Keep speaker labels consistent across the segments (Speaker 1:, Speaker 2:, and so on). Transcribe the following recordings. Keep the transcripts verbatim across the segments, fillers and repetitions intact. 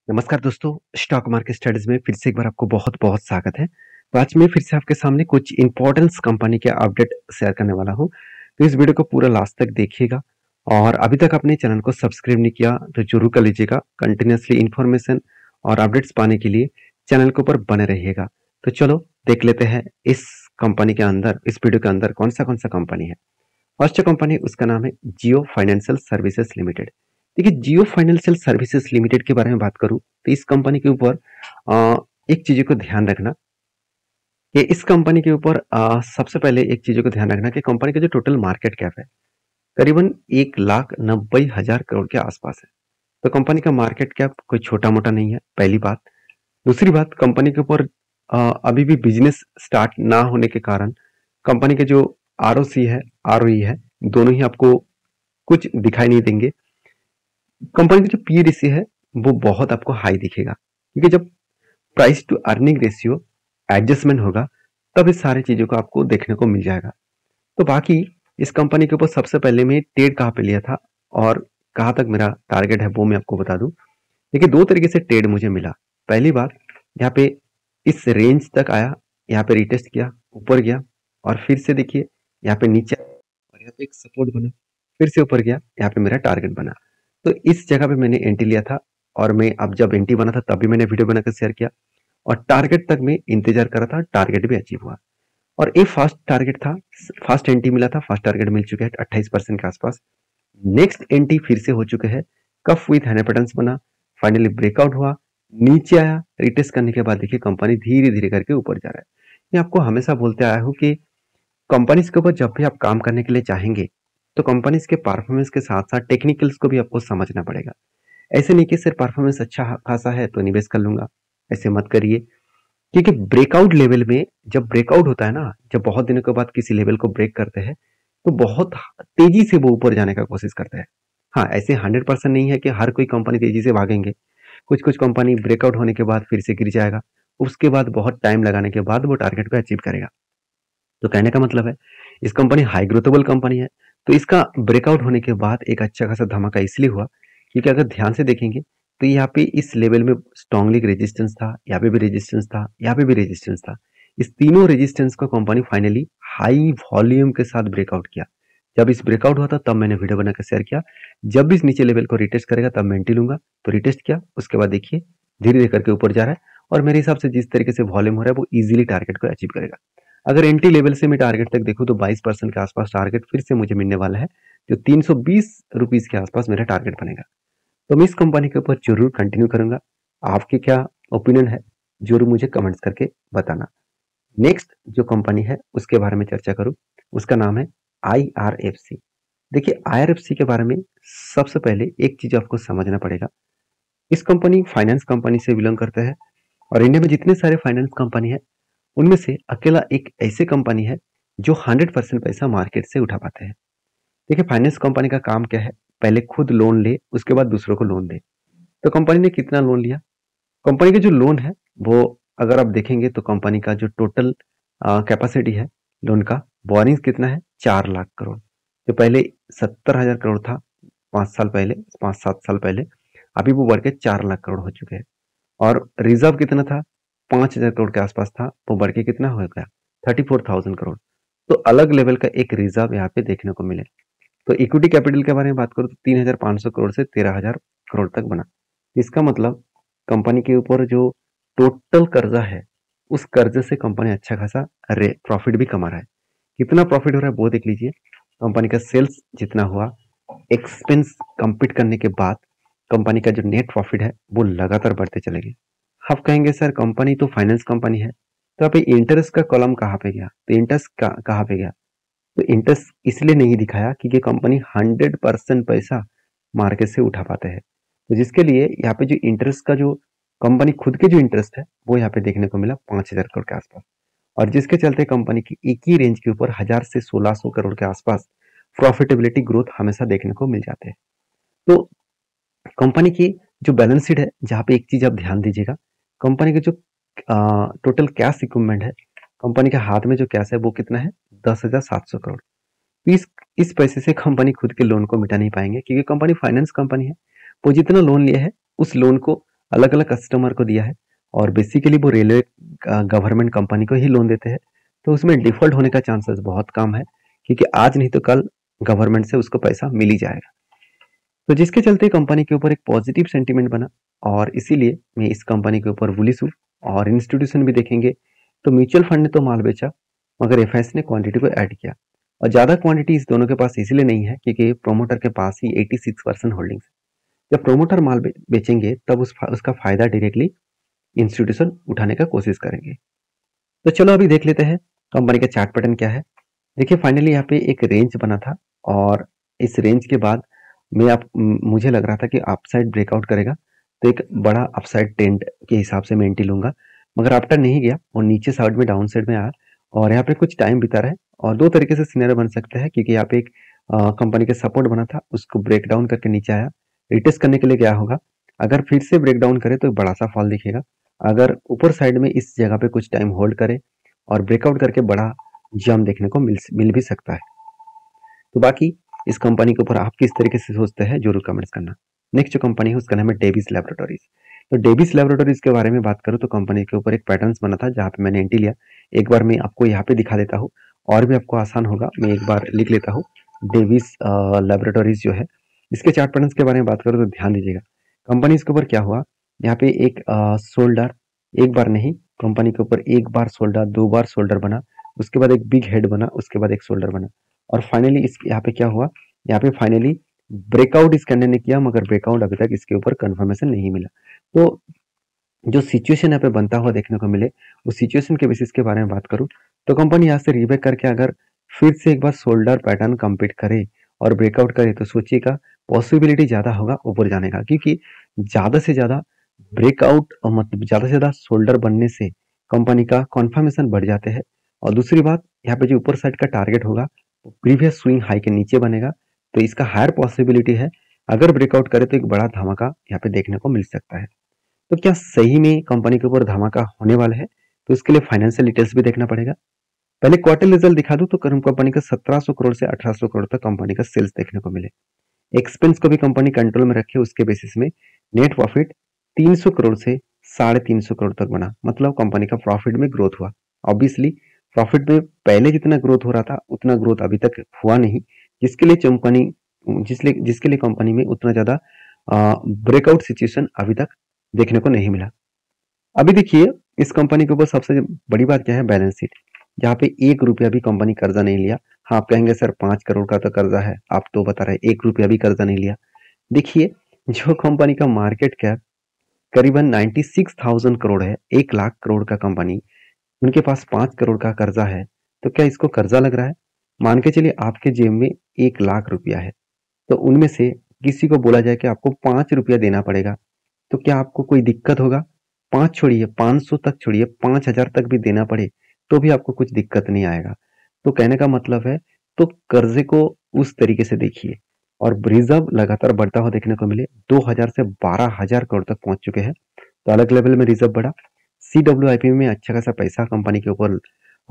Speaker 1: नमस्कार दोस्तों, stock market studies में फिर से एक बार आपको बहुत-बहुत स्वागत है। तो आज मैं फिर से आपके सामने कुछ इम्पोर्टेंस कंपनी के अपडेट शेयर करने वाला हूँ। तो इस वीडियो को पूरा लास्ट तक देखिएगा और अभी तक आपने चैनल को सब्सक्राइब नहीं किया तो ज़रूर कर लीजिएगा। कंटिन्यूअसली इन्फॉर्मेशन और अपडेट्स पाने के लिए चैनल के ऊपर बने रहिएगा। तो चलो देख लेते हैं इस कंपनी के अंदर, इस वीडियो के अंदर कौन सा कौन सा कंपनी है। फर्स्ट कंपनी उसका नाम है जियो फाइनेंशियल सर्विसेज लिमिटेड। देखिए, जियो फाइनेंशियल सर्विसेज लिमिटेड के बारे में बात करूं तो इस कंपनी के ऊपर अ, एक चीज़ों को ध्यान रखना कि इस कंपनी के ऊपर अ, सबसे पहले एक चीज़ों को ध्यान रखना कि कंपनी का जो टोटल मार्केट कैप है करीबन एक लाख नब्बे हजार करोड़ के आसपास है। तो कंपनी का मार्केट कैप कोई छोटा मोटा नहीं है, पहली बात। दूसरी बात, कंपनी के ऊपर अ, अभी भी बिजनेस स्टार्ट ना होने के कारण कंपनी के जो आर ओ सी है, आर ओ ई है, दोनों ही आपको कुछ दिखाई नहीं देंगे। कंपनी का जो पी रेशियो है वो बहुत आपको हाई दिखेगा, क्योंकि जब price to earning ratio adjustment होगा तब इस सारी चीजों को आपको देखने को मिल जाएगा। तो बाकी इस कंपनी के ऊपर सबसे पहले मैं ट्रेड कहाँ पे लिया था और कहाँ तक मेरा टारगेट है वो मैं आपको बता दूं। देखिए, दो तरीके से ट्रेड मुझे मिला। पहली बार यहाँ पे इस रेंज तक आया, यहाँ पे रिटेस्ट किया, ऊपर गया और फिर से देखिए यहाँ पे नीचे और यहाँ पे एक सपोर्ट बना, फिर से ऊपर गया, यहाँ पे मेरा टारगेट बना। तो इस जगह पे मैंने एंट्री लिया था और मैं अब जब एंट्री बना था तब भी मैंने वीडियो बनाकर शेयर किया और टारगेट तक मैं इंतजार कर रहा था, टारगेट भी अचीव हुआ। और ये फर्स्ट टारगेट था, फर्स्ट एंट्री मिला था, फर्स्ट टारगेट मिल चुका है अट्ठाईस परसेंट के आसपास। नेक्स्ट एंट्री फिर से हो चुके हैं, कफ विथ हैंडपटन्स बना, फाइनली ब्रेकआउट हुआ, नीचे आया, रिटेस्ट करने के बाद देखिए कंपनी धीरे धीरे करके ऊपर जा रहा है। मैं आपको हमेशा बोलते आया हूँ कि कंपनीज के ऊपर जब भी आप काम करने के लिए चाहेंगे तो कंपनीज के परफॉर्मेंस के साथ साथ टेक्निकल्स को भी आपको समझना पड़ेगा। ऐसे नहीं कि सिर्फ परफॉर्मेंस अच्छा खासा है तो निवेश कर लूंगा, ऐसे मत करिए। क्योंकि ब्रेकआउट लेवल में जब ब्रेकआउट होता है ना, जब बहुत दिनों के बाद किसी लेवल को ब्रेक करते हैं तो बहुत तेजी से वो ऊपर जाने का कोशिश करते हैं। हाँ, ऐसे हंड्रेड परसेंट नहीं है कि हर कोई कंपनी तेजी से भागेंगे। कुछ कुछ कंपनी ब्रेकआउट होने के बाद फिर से गिर जाएगा, उसके बाद बहुत टाइम लगाने के बाद वो टारगेट पे अचीव करेगा। तो कहने का मतलब है इस कंपनी हाई ग्रोथेबल कंपनी है, तो इसका ब्रेकआउट होने के बाद एक अच्छा खासा धमाका इसलिए हुआ क्योंकि अगर ध्यान से देखेंगे तो यहाँ पे इस लेवल में स्ट्रांगली रेजिस्टेंस था, यहाँ पे भी रेजिस्टेंस था, यहाँ पे भी रेजिस्टेंस था। इस तीनों रेजिस्टेंस को कंपनी फाइनली हाई वॉल्यूम के साथ ब्रेकआउट किया। जब इस ब्रेकआउट हुआ था तब मैंने वीडियो बनाकर शेयर किया। जब भी इस नीचे लेवल को रिटेस्ट करेगा तब मैं एंट्री लूंगा। तो रिटेस्ट किया, उसके बाद देखिए धीरे धीरे करके ऊपर जा रहा है और मेरे हिसाब से जिस तरीके से वॉल्यूम हो रहा है वो इजीली टारगेट को अचीव करेगा। अगर एंट्री लेवल से मैं टारगेट तक देखूं तो बाईस परसेंट के आसपास टारगेट फिर से मुझे मिलने वाला है, जो तीन सौ बीस रुपीस के आसपास मेरा टारगेट बनेगा। तो मैं इस कंपनी के ऊपर जरूर कंटिन्यू करूंगा। आपके क्या ओपिनियन है जरूर मुझे कमेंट्स करके बताना। नेक्स्ट जो कंपनी है उसके बारे में चर्चा करूं, उसका नाम है आई आर एफ सी। देखिए, आई आर एफ सी के बारे में सबसे पहले एक चीज आपको समझना पड़ेगा। इस कंपनी फाइनेंस कंपनी से बिलोंग करते हैं और इंडिया में जितने सारे फाइनेंस कंपनी है उनमें से अकेला एक ऐसे कंपनी है जो हंड्रेड परसेंट पैसा मार्केट से उठा पाते हैं। देखिए, फाइनेंस कंपनी का काम क्या है, पहले खुद लोन ले, उसके बाद दूसरों को लोन दे। तो कंपनी ने कितना लोन लिया? कंपनी का जो लोन है वो अगर आप देखेंगे तो कंपनी का जो टोटल कैपेसिटी है लोन का, बोरिंग्स कितना है, चार लाख करोड़। जो पहले सत्तर हजार करोड़ था पाँच साल पहले, पाँच सात साल पहले, अभी वो बढ़ के चार लाख करोड़ हो चुके हैं। और रिजर्व कितना था, पांच हजार करोड़ के आसपास था, वो बढ़ के कितना हो गया, थर्टी फोर थाउजेंड करोड़। तो अलग लेवल का एक रिजर्व यहाँ पे देखने को मिले। तो इक्विटी कैपिटल के बारे में बात करूँ तो तीन हजार पांच सौ करोड़ से तेरह हजार करोड़ तक बना। इसका मतलब कंपनी के ऊपर जो टोटल कर्जा है उस कर्जे से कंपनी अच्छा खासा प्रॉफिट भी कमा रहा है। कितना प्रॉफिट हो रहा है वो देख लीजिए। कंपनी का सेल्स जितना हुआ, एक्सपेंस कंप्लीट करने के बाद कंपनी का जो नेट प्रॉफिट है वो लगातार बढ़ते चले गए। आप कहेंगे सर कंपनी तो फाइनेंस कंपनी है तो आप इंटरेस्ट का कॉलम कहाँ पे गया, तो इंटरेस्ट कहाँ पे गया? तो इंटरेस्ट इसलिए नहीं दिखाया क्योंकि कंपनी हंड्रेड परसेंट पैसा मार्केट से उठा पाते हैं। तो जिसके लिए यहाँ पे जो इंटरेस्ट का जो कंपनी खुद के जो इंटरेस्ट है वो यहाँ पे देखने को मिला पांच हजार करोड़ के आसपास, और जिसके चलते कंपनी की एक ही रेंज के ऊपर हजार से सोलह सौ करोड़ के आसपास प्रॉफिटेबिलिटी ग्रोथ हमेशा देखने को मिल जाते हैं। तो कंपनी की जो बैलेंस शीट है, जहाँ पे एक चीज आप ध्यान दीजिएगा, कंपनी के जो टोटल कैश इक्विपमेंट है, कंपनी के हाथ में जो कैश है वो कितना है, दस हजार सात सौ करोड़। इस इस पैसे से कंपनी खुद के लोन को मिटा नहीं पाएंगे क्योंकि कंपनी फाइनेंस कंपनी है। वो जितना लोन लिया है उस लोन को अलग अलग कस्टमर को दिया है और बेसिकली वो रेलवे गवर्नमेंट कंपनी को ही लोन देते हैं, तो उसमें डिफॉल्ट होने का चांसेस बहुत कम है, क्योंकि आज नहीं तो कल गवर्नमेंट से उसको पैसा मिल ही जाएगा। तो जिसके चलते कंपनी के ऊपर एक पॉजिटिव सेंटीमेंट बना और इसीलिए मैं इस कंपनी के ऊपर बुलिश हूँ। और इंस्टीट्यूशन भी देखेंगे तो म्यूचुअल फंड ने तो माल बेचा, मगर एफआईएस ने क्वांटिटी को ऐड किया, और ज़्यादा क्वांटिटी इस दोनों के पास इसलिए नहीं है क्योंकि प्रोमोटर के पास ही छियासी परसेंट होल्डिंग्स है। जब प्रोमोटर माल बे, बेचेंगे तब उस फा, उसका फायदा डायरेक्टली इंस्टीट्यूशन उठाने का कोशिश करेंगे। तो चलो अभी देख लेते हैं कंपनी का चार्ट पैटर्न क्या है। देखिए फाइनली यहाँ पे एक रेंज बना था और इस रेंज के बाद मैं आप मुझे लग रहा था कि अपसाइड ब्रेकआउट करेगा, तो एक बड़ा अपसाइड ट्रेंड के हिसाब से मैं एंट्री लूंगा, मगर आफ्टर नहीं गया और नीचे साइड में डाउन साइड में आया और यहाँ पे कुछ टाइम बिता रहा है। और दो तरीके से सिनेरियो बन सकते हैं, क्योंकि यहाँ पे एक कंपनी का सपोर्ट बना था, उसको ब्रेक डाउन करके नीचे आया, रिटेस्ट करने के लिए क्या होगा, अगर फिर से ब्रेक डाउन करे तो बड़ा सा फॉल दिखेगा, अगर ऊपर साइड में इस जगह पे कुछ टाइम होल्ड करे और ब्रेकआउट करके बड़ा जंप देखने को मिल मिल भी सकता है। तो बाकी इस कंपनी के ऊपर आप किस तरीके से सोचते हैं जरूर कमेंट्स करना। नेक्स्ट जो कंपनी है उसका नाम है डेविस लैबोरेटरीज। तो डेविस लैबोरेटरीज के बारे में बात करूं तो कंपनी के ऊपर एक पैटर्न बना था जहां पे मैंने एंट्री लिया। एक बार मैं आपको यहाँ पे दिखा देता हूँ और भी आपको आसान होगा, मैं एक बार लिख लेता हूँ डेविस लैबोरेटरीज जो है। इसके चार्ट पैटर्न के बारे में बात करूँ तो ध्यान दीजिएगा कंपनी के ऊपर क्या हुआ। यहाँ पे एक शोल्डर, एक बार नहीं, कंपनी के ऊपर एक बार शोल्डर, दो बार शोल्डर बना, उसके बाद एक बिग हेड बना, उसके बाद एक शोल्डर बना, और फाइनली इस यहाँ पे क्या हुआ, यहाँ पे फाइनली ब्रेकआउट इस कैंडल ने किया, मगर ब्रेकआउट अभी तक इसके ऊपर कंफर्मेशन नहीं मिला। तो जो सिचुएशन यहाँ पे बनता हुआ देखने को मिले, उस सिचुएशन के बेसिस के बारे में बात करूं तो कंपनी यहाँ से रिबैक करके अगर फिर से एक बार शोल्डर पैटर्न कंप्लीट करे और ब्रेकआउट करे तो सोचिएगा पॉसिबिलिटी ज्यादा होगा ऊपर जाने का, क्योंकि ज्यादा से ज्यादा ब्रेकआउट मतलब ज्यादा से ज्यादा शोल्डर बनने से कंपनी का कॉन्फर्मेशन बढ़ जाते हैं। और दूसरी बात, यहाँ पे जो ऊपर साइड का टारगेट होगा प्रीवियस स्विंग हाई के नीचे बनेगा, तो इसका हायर पॉसिबिलिटी है अगर ब्रेकआउट करे तो एक बड़ा धमाका यहाँ पे देखने को मिल सकता है। तो क्या सही में कंपनी के ऊपर धमाका होने वाला है, तो इसके लिए फाइनेंशियल डिटेल्स भी देखना पड़ेगा। पहले क्वार्टर रिजल्ट दिखा दूं तो कंपनी का सत्रह सौ करोड़ से अठारह सौ करोड़ तक कंपनी का सेल्स देखने को मिले। एक्सपेंस को भी कंपनी कंट्रोल में रखे, उसके बेसिस में नेट प्रॉफिट तीन सौ करोड़ से साढ़े तीन सौ करोड़ तक बना, मतलब कंपनी का प्रॉफिट में ग्रोथ हुआ। ऑब्वियसली प्रॉफिट में पहले जितना ग्रोथ हो रहा था उतना ग्रोथ अभी तक हुआ नहीं, जिसके लिए कंपनी जिसलिए जिसके लिए कंपनी में उतना ज्यादा ब्रेकआउट सिचुएशन अभी तक देखने को नहीं मिला। अभी देखिए इस कंपनी के ऊपर सबसे बड़ी बात क्या है, बैलेंस शीट, जहाँ पे एक रुपया भी कंपनी कर्जा नहीं लिया। हाँ आप कहेंगे सर पांच करोड़ का तो कर्जा है, आप तो बता रहे एक रुपया भी कर्जा नहीं लिया। देखिए जो कंपनी का मार्केट कैप करीबन छियानवे हज़ार करोड़ है, एक लाख करोड़ का कंपनी, उनके पास पांच करोड़ का कर्जा है, तो क्या इसको कर्जा लग रहा है? मान के चलिए आपके जेब में एक लाख रुपया है, तो उनमें से किसी को बोला जाए कि आपको पांच रुपया देना पड़ेगा, तो क्या आपको कोई दिक्कत होगा? पांच छोड़िए, पांच सौ तक छोड़िए, पांच हजार तक भी देना पड़े तो भी आपको कुछ दिक्कत नहीं आएगा। तो कहने का मतलब है, तो कर्जे को उस तरीके से देखिए। और रिजर्व लगातार बढ़ता हुआ देखने को मिले, दो हज़ार से बारह हज़ार करोड़ तक पहुंच चुके हैं, तो अलग लेवल में रिजर्व बढ़ा। सी डब्ल्यू आई पी में अच्छा खासा पैसा कंपनी के ऊपर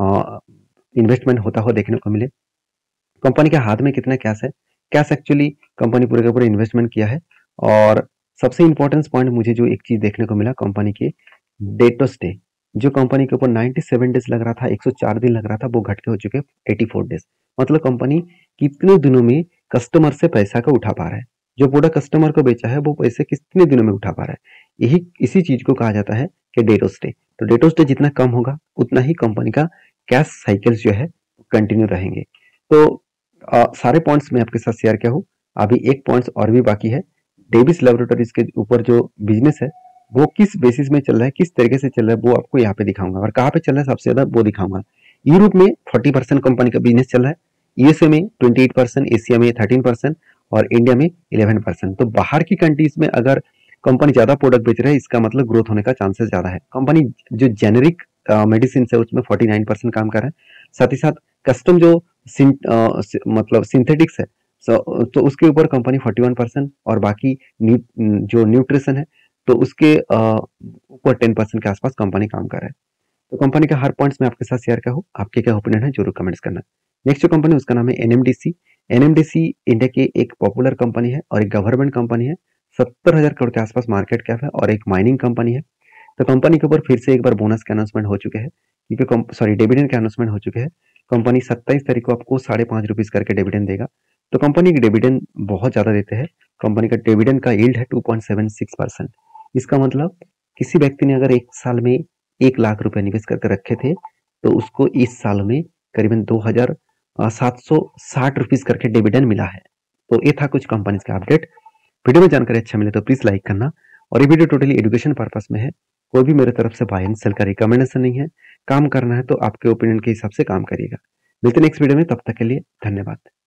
Speaker 1: इन्वेस्टमेंट होता हुआ देखने को मिले। कंपनी के हाथ में कितना कैश है, कैश एक्चुअली कंपनी पूरे के पूरे इन्वेस्टमेंट किया है। और सबसे इंपॉर्टेंट पॉइंट मुझे जो एक चीज देखने को मिला कंपनी के डेटोस डे, जो कंपनी के ऊपर सत्तानवे डेज लग रहा था, एक सौ चार दिन लग रहा था, वो घट के हो चुके चौरासी डेज। मतलब कंपनी कितने दिनों में कस्टमर से पैसा का उठा पा रहा है, जो प्रोडक्ट कस्टमर को बेचा है वो पैसे कितने दिनों में उठा पा रहा है। यही इसी चीज को कहा जाता है कि डेटोस डे। तो डेटोस डे जितना कम होगा उतना ही कंपनी का कैश साइकिल्स जो है कंटिन्यू रहेंगे। तो आ, सारे पॉइंट्स मैं आपके साथ शेयर किया हूँ। अभी एक पॉइंट्स और भी बाकी है, डेविस लैबोरेटरीज के ऊपर जो बिजनेस है वो किस बेसिस में चल रहा है, किस तरीके से चल रहा है, वो आपको यहाँ पे दिखाऊंगा। और कहाँ पे चल रहा है सबसे ज्यादा वो दिखाऊंगा। यूरोप में चालीस परसेंट कंपनी का बिजनेस चल रहा है, यूएसए में अट्ठाईस परसेंट, एशिया में तेरह परसेंट और इंडिया में ग्यारह परसेंट। तो बाहर की कंट्रीज में अगर कंपनी ज्यादा प्रोडक्ट बेच रहा है, इसका मतलब ग्रोथ होने का चांसेस ज्यादा है। कंपनी जो जेनेरिक मेडिसिन है उसमें उनचास परसेंट काम कर रहा है, साथ ही साथ कस्टम जो सिं, आ, मतलब सिंथेटिक्स है so, तो उसके ऊपर कंपनी इकतालीस परसेंट और बाकी न्यू, जो न्यूट्रिशन है तो उसके ऊपर दस परसेंट के आसपास कंपनी काम कर रहा है। तो कंपनी का हर पॉइंट्स मैं आपके साथ शेयर किया हूँ, आपके क्या ओपिनियन है जरूर कमेंट्स करना। नेक्स्ट जो कंपनी उसका नाम है एनएमडीसी। एनएमडीसी इंडिया की एक पॉपुलर कंपनी है और एक गवर्नमेंट कंपनी है, सत्तर हजार करोड़ के आसपास मार्केट कैप है और एक माइनिंग कंपनी है। तो कंपनी के ऊपर फिर से एक बार बोनस के अनाउंसमेंट हो चुके हैं, क्योंकि सॉरी डिविडेंड के अनाउंसमेंट हो चुके हैं। कंपनी सत्ताईस तारीख को आपको साढ़े पाँच रुपीज करके डिविडेंड देगा। तो कंपनी की डिविडेंड बहुत ज्यादा देते हैं। कंपनी का डिविडेंड का यील्ड है two point seven six percent. इसका मतलब किसी व्यक्ति ने अगर एक साल में एक लाख रुपए निवेश करके रखे थे तो उसको इस साल में करीबन दो हजार सात सौ साठ रुपीज करके डिविडेंड मिला है। तो ये था कुछ कंपनीज का अपडेट। वीडियो में जानकारी अच्छा मिले तो प्लीज लाइक करना, और ये वीडियो टोटली एजुकेशन पर्पस में है। कोई भी मेरे तरफ से बाय एंड सेल का रिकमेंडेशन नहीं है। काम करना है तो आपके ओपिनियन के हिसाब से काम करिएगा। मिलते हैं नेक्स्ट वीडियो में, तब तक के लिए धन्यवाद।